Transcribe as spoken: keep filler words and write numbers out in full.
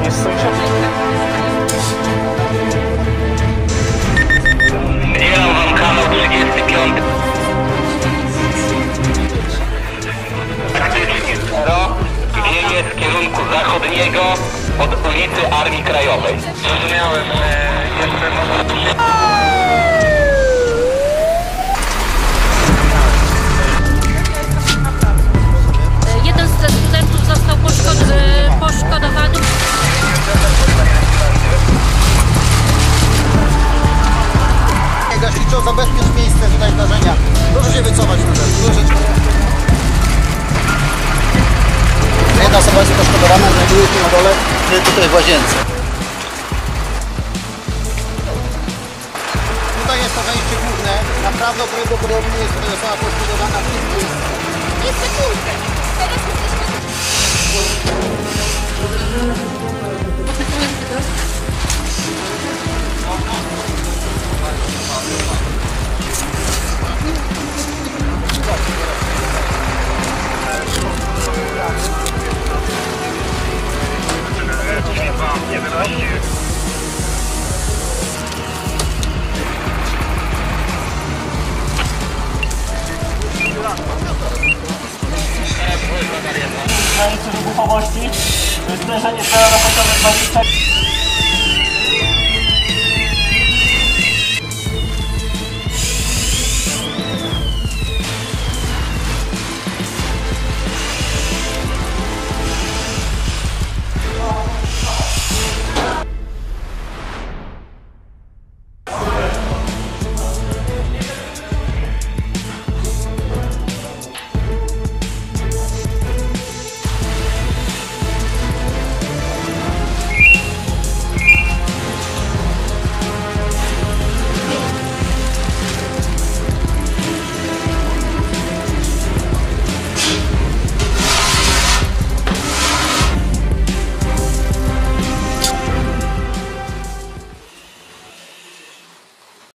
nie z sąsiadem. Wydzielam wam kanał trzydziesty piąty. Praktycznie zero. Wieje z kierunku zachodniego od ulicy Armii Krajowej. Zrozumiałem, że jeszcze może... Jeden ze studentów został poszkod poszkodowany. Gaśniczo, zabezpiecz miejsce tutaj zdarzenia. Proszę się wycofać troszeczkę. Jedna osoba jest poszkodowana, znajduje się na dole, tutaj w łazience. Tutaj jest to wejście główne. Naprawdę prawdopodobnie jest tutaj osoba poszkodowana w tym miejscu. Nie sekundę. Teraz Nie wynosi. Granicy wybuchowości, zderzenie zero na poziomie dwadzieścia.